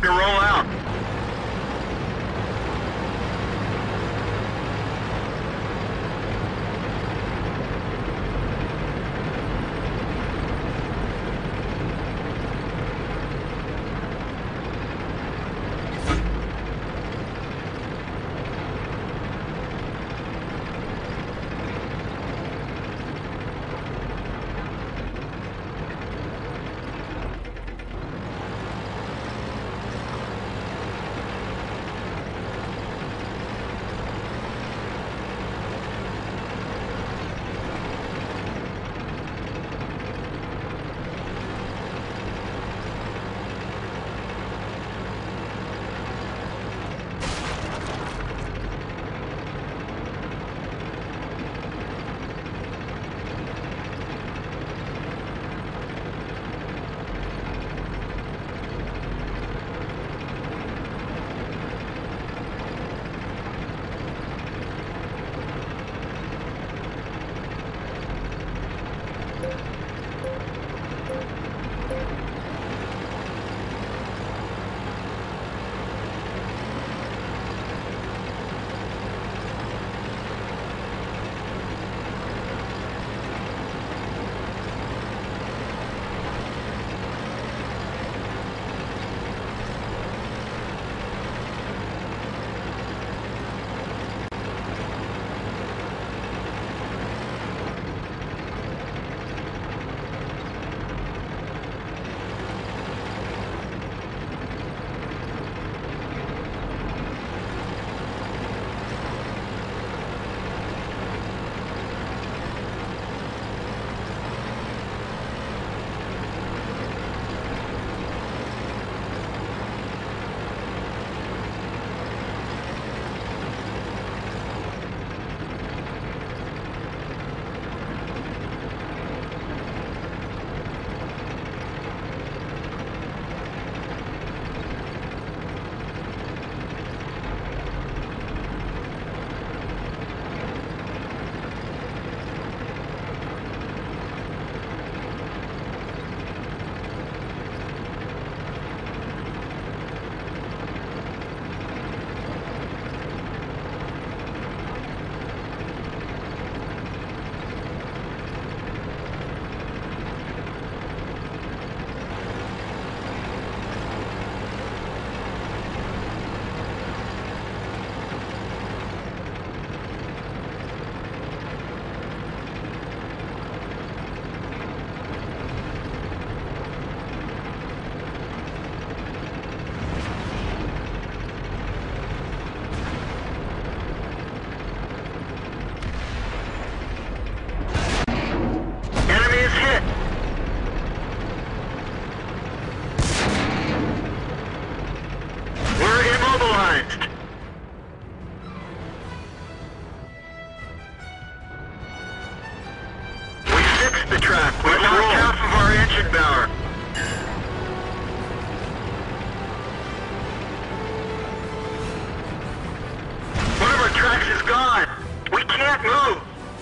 to roll out. The track. We've lost half of our engine power. One of our tracks is gone. We can't move.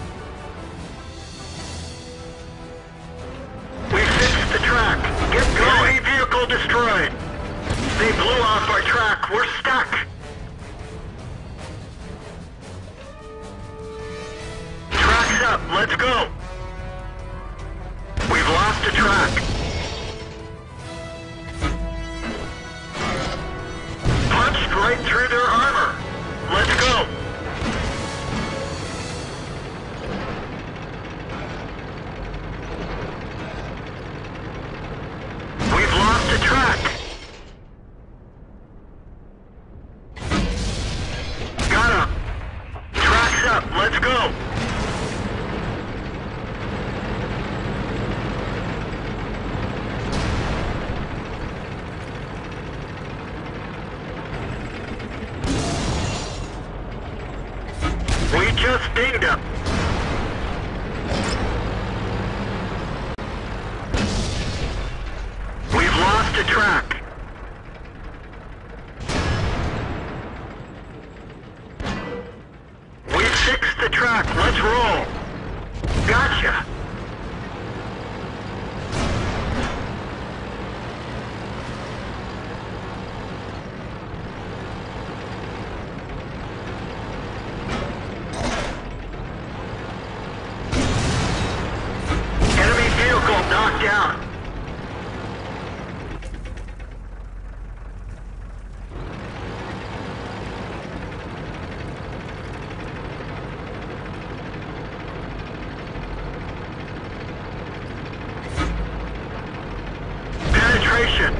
We fixed the track. Get going. Enemy vehicle destroyed. They blew off our track. We're stuck. Track's up. Let's go. We've lost a track. Punched right through their armor. Let's go. We've lost a track. Got him. Track's up. Let's go. We just dinged him. We've lost a track. We've fixed the track. Let's roll. Gotcha. situation.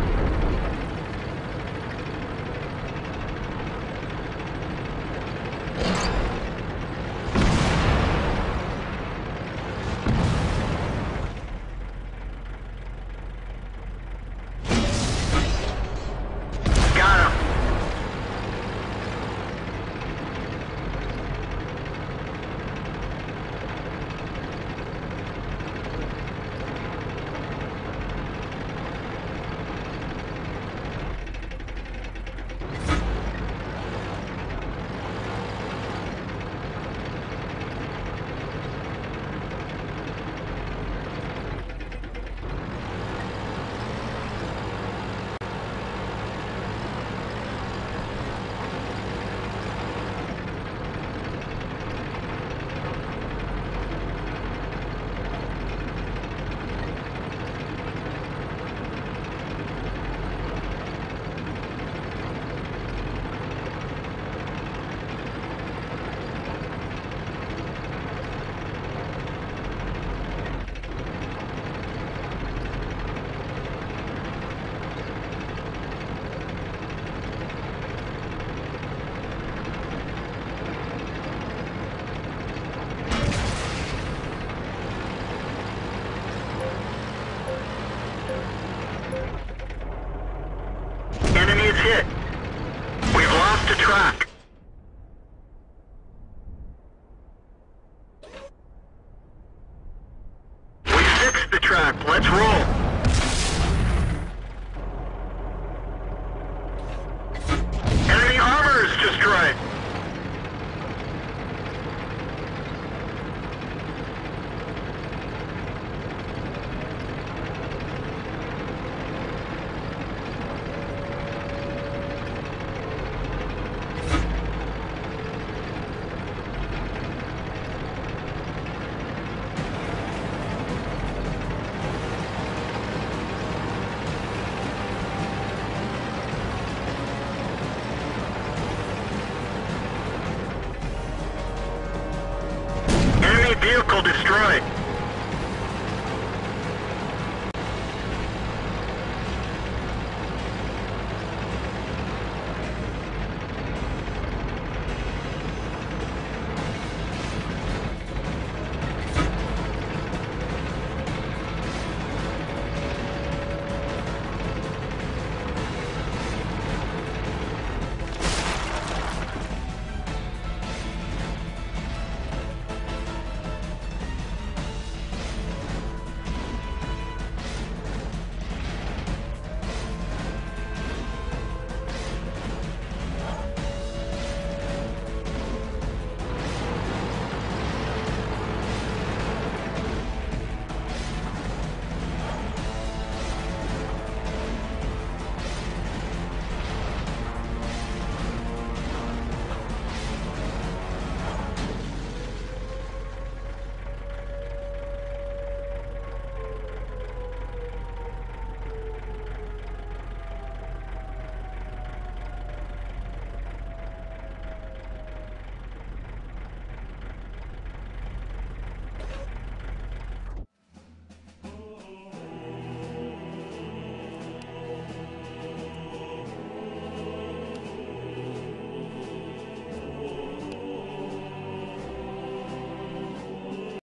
Got him. Enemy is hit. We've lost the track. We fixed the track. Let's roll. Enemy armor is destroyed. Vehicle destroyed.